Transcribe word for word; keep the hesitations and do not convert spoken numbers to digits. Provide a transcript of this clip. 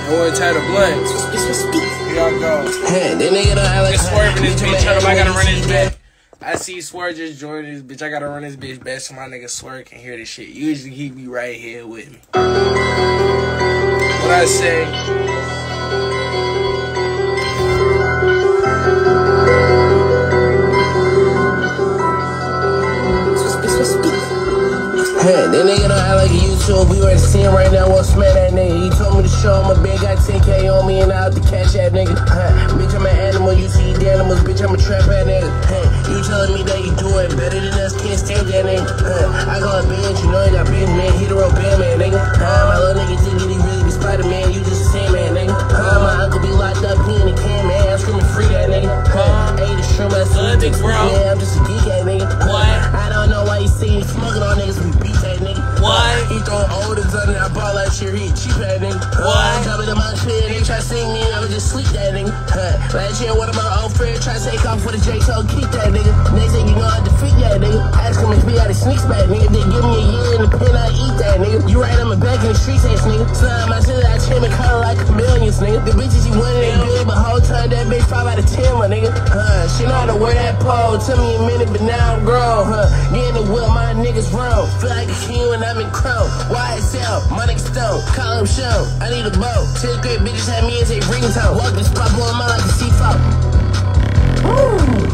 boy tied a blunt. Here y'all go. Hey, that nigga don't have like It's swerving this bitch. Tell him I gotta run this bitch. I see Swerve just joined this bitch. I gotta run this bitch back so my nigga Swerve can hear this shit. Usually he be right here with me. What I say? Hey, that nigga don't act like a YouTube. We were at the scene right now, won't smack that nigga. He told me to show him a big, got ten K on me and out to catch that nigga. Huh. Bitch, I'm an animal, you see the animals. Bitch, I'm a trap that nigga. Hey, you telling me that you do it better than us, can't stand that nigga. Huh. I got a bench, you know you got bench, man. Hit the road, bam, man, nigga. Huh. My little nigga think that he really be Spider-Man, you just the same man, nigga. Huh. My uncle be locked up, he in the can, man. I'm screaming free that nigga. Huh. Hey, the shrimp, I see the bro. Yeah, I'm just a geek, that nigga. What? I don't know why you see me smoking on niggas, we beat that nigga. What? He throwing olders on there, I ball that shit, he cheap that nigga. What? Top of the my shit, they try to sing me, I'ma just sleep that nigga. Huh. Last year, one of my old friends try to take off with a J, so keep that nigga. Next thing you know, I defeat that nigga. Ask him if he got his sneaks back, nigga. They give me a year in the pen, I eat that nigga. You right on my back in the streets, ass nigga. Slime my shit, I trim it kinda like chameleons, nigga. The bitches you wanted ain't good, but whole time that bitch five out of ten, my nigga. Huh. She know how to wear that pole. Took me a minute, but now I'm grown, huh. Getting the wheel, my niggas wrong. Feel like a king when I'm in crown. Y S L, my nigga stone, call him show. I need a boat. Ten great bitches had me as a ringtone. Walk this pop on my like a C four. Woo!